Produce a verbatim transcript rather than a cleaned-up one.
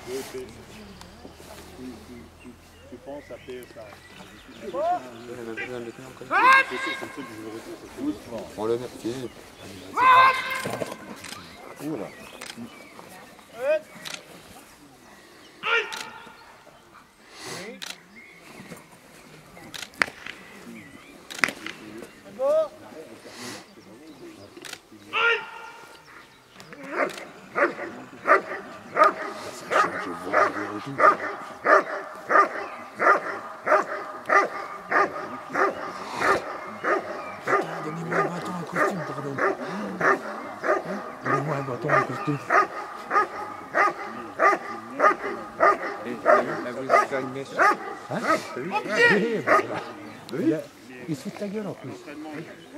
Oui, tu, tu, tu, tu penses à faire ça. On le met pied. Oula. Donnez-moi un bâton, un costume, pardon. Donnez-moi un bâton, un costume. Là, vous allez faire une mèche. Hein? Oui, bah, voilà. Il se fout de ta gueule en plus.